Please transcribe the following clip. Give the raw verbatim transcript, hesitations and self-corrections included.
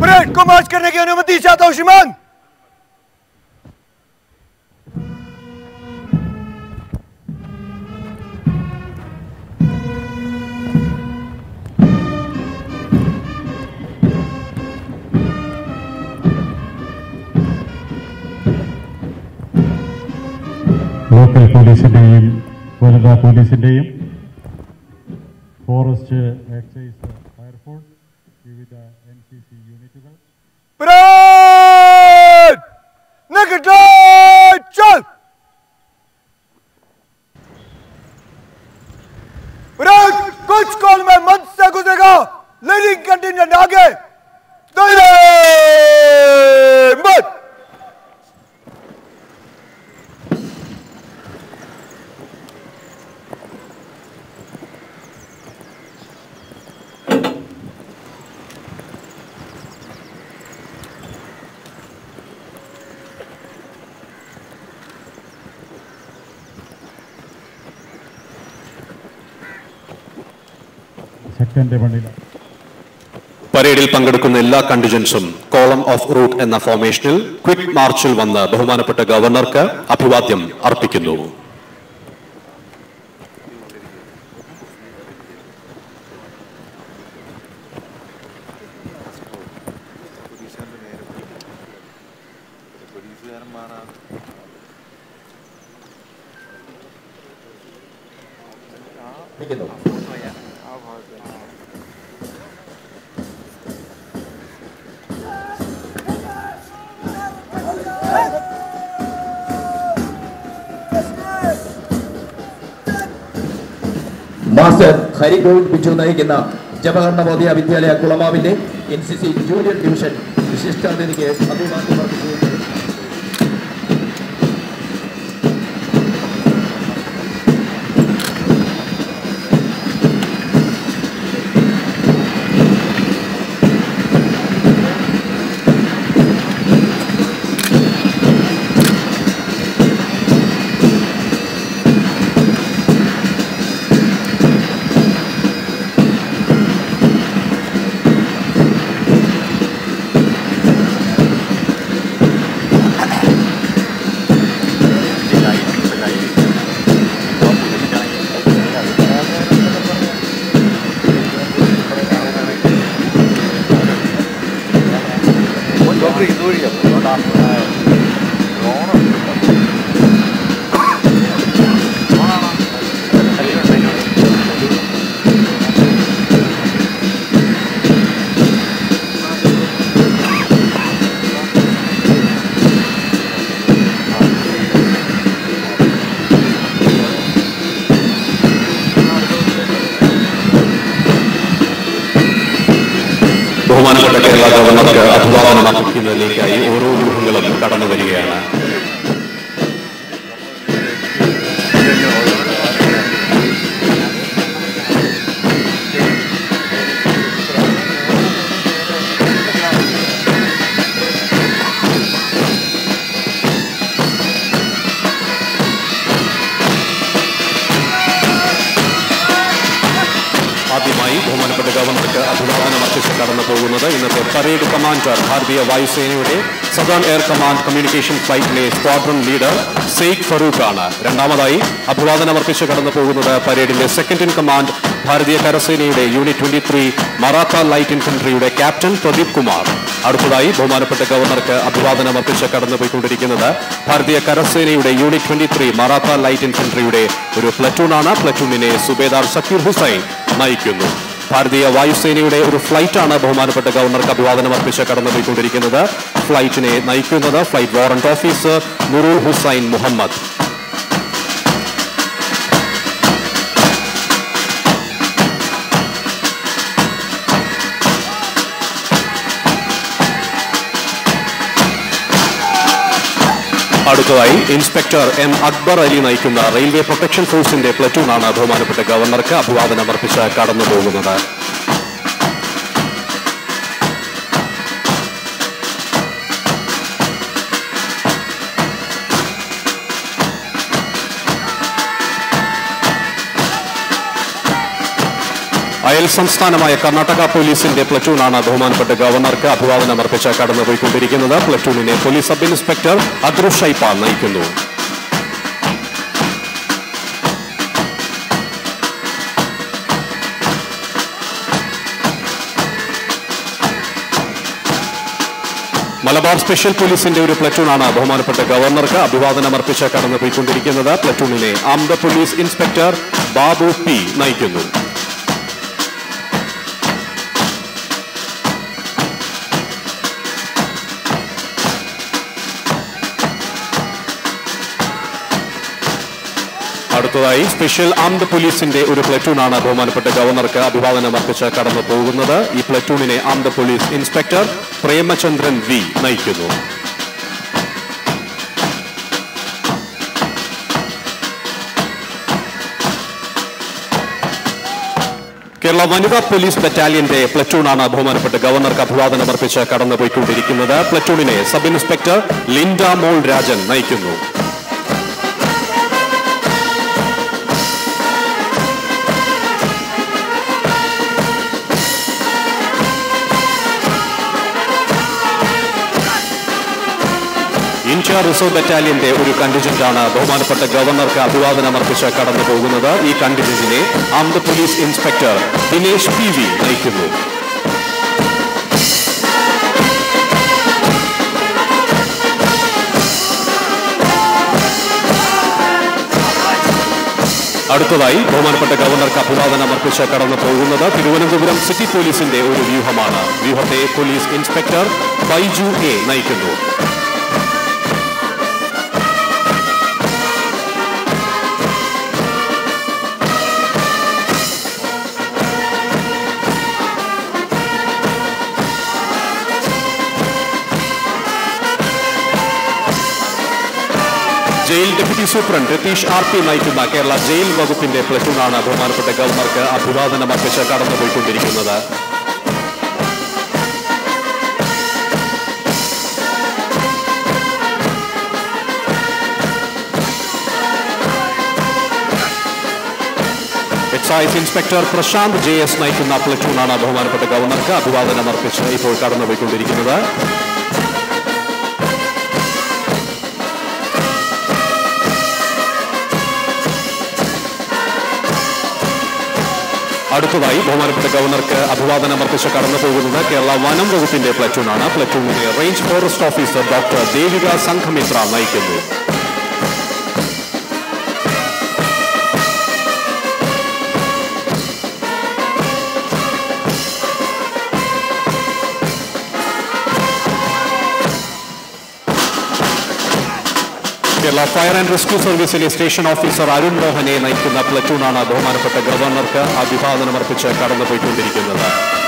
Parade को मार्च करने की अनुमति चाहता हूं श्रीमान। ലോക്കൽ പോലീസിന്റെയും വനിതാ പോലീസിന്റെയും ഫോറസ്റ്റ് എക്സൈസ് ഫയർഫോഴ്സ് വിവിധ എൻ സി സി യൂണിറ്റുകൾ चल कुछ कॉल में मंच से गुजरेगा लीडिंग कंटिजेंट आगे मत പരേഡിൽ പങ്കെടുക്കുന്ന എല്ലാ കണ്ടിജൻസും കോളം ഓഫ് റൂട്ട് എന്ന ഫോർമേഷനിൽ ക്വിക്ക് മാർച്ചിൽ വന്ന് ബഹുമാനപ്പെട്ട ഗവർണർക്ക് അഭിവാദ്യം അർപ്പിക്കുന്നു. മാസ്റ്റർ ഹരിഗോവിന്ദ് ബിജു നയിക്കുന്ന ജവഹർ നവോദയ വിദ്യാലയ കുളമാവിന്റെ N C C junior division വിശിഷ്ടാതിഥിക്ക് അഭിവാദ്യം അർപ്പിച്ചു. ബഹുമാനപ്പെട്ട കേരള ഗവർണർക്ക് അഭിവാദനം അർപ്പിക്കുന്നതിലേക്കായി ഓരോ ഗൃഹങ്ങളും കടന്നു വരികയാണ്. ആദ്യമായി ബഹുമാനപ്പെട്ട ഗവർണർക്ക് അഭിവാദനം അർപ്പിച്ച് കടന്നു പോകുന്നത് ഇന്നത്തെ പരേഡ് കമാൻഡർ ഭാരതീയ വായുസേനയുടെ സദേൺ എയർ കമാൻഡ് കമ്മ്യൂണിക്കേഷൻ ഫ്ലൈറ്റിലെ സ്ക്വാഡ്രൺ ലീഡർ സെയ്ഖ് ഫറൂഖ് ആണ്. രണ്ടാമതായി അഭിവാദനം അർപ്പിച്ച് കടന്നു പോകുന്നത് പരേഡിന്റെ സെക്കൻഡ് ഇൻ കമാൻഡ് ഭാരതീയ കരസേനയുടെ unit twenty three Maratha light ഇൻഫൻട്രിയുടെ ക്യാപ്റ്റൻ പ്രദീപ് കുമാർ. അടുത്തതായി ബഹുമാനപ്പെട്ട ഗവർണർക്ക് അഭിവാദനം അർപ്പിച്ച് കടന്നുപോയിക്കൊണ്ടിരിക്കുന്നത് ഭാരതീയ കരസേനയുടെ unit twenty three Maratha light ഇൻഫൻട്രിയുടെ ഒരു പ്ലറ്റൂണാണ്. പ്ലറ്റൂണിനെ സുബേദാർ സക്കീർ ഹുസൈൻ നയിക്കുന്നു. ഭാരതീയ വായുസേനയുടെ ഒരു ഫ്ലൈറ്റാണ് ബഹുമാനപ്പെട്ട ഗവർണർക്ക് അഭിവാദനം അർപ്പിച്ച് കടന്നുപോയിക്കൊണ്ടിരിക്കുന്നത്. ഫ്ലൈറ്റിനെ നയിക്കുന്നത് flight warrant officer Nurul Hussain Muhammad. അടുത്തതായി ഇൻസ്പെക്ടർ എം അക്ബർ അലി നയിക്കുന്ന റെയിൽവേ പ്രൊട്ടക്ഷൻ ഫോഴ്സിന്റെ പ്ലറ്റൂണാണ് ബഹുമാനപ്പെട്ട ഗവർണർക്ക് അഭിവാദനം അർപ്പിച്ച് കടന്നു പോകുന്നത്. അയൽ സംസ്ഥാനമായ കർണാടക പോലീസിന്റെ പ്ലറ്റൂണാണ് ബഹുമാനപ്പെട്ട ഗവർണർക്ക് അഭിവാദനം അർപ്പിച്ച് കടന്നുപോയിക്കൊണ്ടിരിക്കുന്നത്. പ്ലറ്റൂണിനെ police sub inspector Adrush Shaipal നയിക്കുന്നു. മലബാർ സ്പെഷ്യൽ പോലീസിന്റെ ഒരു പ്ലറ്റൂണാണ് ബഹുമാനപ്പെട്ട ഗവർണർക്ക് അഭിവാദനം അർപ്പിച്ച് കടന്നുപോയിക്കൊണ്ടിരിക്കുന്നത്. പ്ലറ്റൂണിനെ armed police inspector Babu P നയിക്കുന്നു. അടുത്തതായി സ്പെഷ്യൽ ആംഡ് പോലീസിന്റെ ഒരു പ്ലറ്റൂണാണ് ബഹുമാനപ്പെട്ട ഗവർണർക്ക് അഭിവാദനം അർപ്പിച്ച് കടന്നു പോകുന്നത്. ഈ പ്ലറ്റൂണിനെ armed police inspector Premachandran V നയിക്കുന്നു. കേരള വനിതാ പോലീസ് ബറ്റാലിയന്റെ പ്ലറ്റൂണാണ് ബഹുമാനപ്പെട്ട ഗവർണർക്ക് അഭിവാദനം അർപ്പിച്ച് കടന്നുപോയിക്കൊണ്ടിരിക്കുന്നത്. പ്ലറ്റൂണിനെ sub inspector Linda Mol Rajan നയിക്കുന്നു. ഇന്ത്യ റിസർവ് ബറ്റാലിയന്റെ ഒരു കണ്ടിജന്റാണ് ബഹുമാനപ്പെട്ട ഗവർണർക്ക് അഭിവാദനം അർപ്പിച്ച് കടന്നു പോകുന്നത്. ഈ കണ്ടിജന്റിനെ armed police inspector Dinesh P V നയിക്കുന്നു. അടുത്തതായി ബഹുമാനപ്പെട്ട ഗവർണർക്ക് അഭിവാദനം അർപ്പിച്ച് കടന്നു പോകുന്നത് തിരുവനന്തപുരം സിറ്റി പോലീസിന്റെ ഒരു വ്യൂഹമാണ്. വ്യൂഹത്തെ പോലീസ് ഇൻസ്പെക്ടർ ബൈജു എ നയിക്കുന്നു. Jail deputy superintendent Ratheesh R P നയിക്കുന്ന കേരള ജയിൽ വകുപ്പിന്റെ പ്ലറ്റൂണാണ് ബഹുമാനപ്പെട്ട ഗവർണർക്ക് അഭിവാദനം അർപ്പിച്ച് കടന്നുപോയിക്കൊണ്ടിരിക്കുന്നത്. Excise inspector Prashanth J S നയിക്കുന്ന പ്ലറ്റൂണാണ് ബഹുമാനപ്പെട്ട ഗവർണർക്ക് അഭിവാദനം അർപ്പിച്ച് ഇപ്പോൾ കടന്നുപോയിക്കൊണ്ടിരിക്കുന്നത്. അടുത്തതായി ബഹുമാനപ്പെട്ട ഗവർണർക്ക് അഭിവാദനം അർപ്പിച്ച് കടന്നു പോകുന്നത് കേരള വനം വകുപ്പിന്റെ പ്ലറ്റൂണാണ്. പ്ലറ്റൂണിനെ range forest officer doctor Devika Sanghamitra നയിക്കുന്നു. കേരള ഫയർ ആൻഡ് റെസ്ക്യൂ സർവീസിലെ സ്റ്റേഷൻ ഓഫീസർ അരുൺ മോഹനെ നയിക്കുന്ന പ്ലറ്റൂണാണ് ബഹുമാനപ്പെട്ട ഗവർണർക്ക് അഭിവാദനം അർപ്പിച്ച് കടന്നുപോയിക്കൊണ്ടിരിക്കുന്നത്.